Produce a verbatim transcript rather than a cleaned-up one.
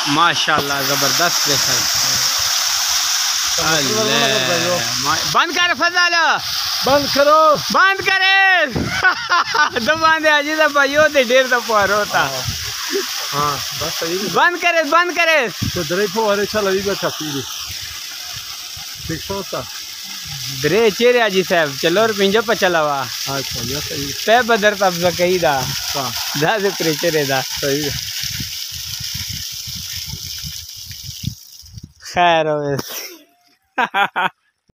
माशाल्लाह जबरदस्त प्रेशर। बंद कर फजल, बंद करो, बंद करे तो बंद आजी तो भाइयों दे डेढ़ तो पार होता। हाँ बस सही, बंद करे बंद करे तो दरे फुहारे चला भी बैठा पी ठीक सोता दरे चेहरे आजी साहब चलो और पिंजो पर चलावा। अच्छा ये सही पे बदर तब कही दा हाँ दा से प्रेशर दा सही है। खैर हो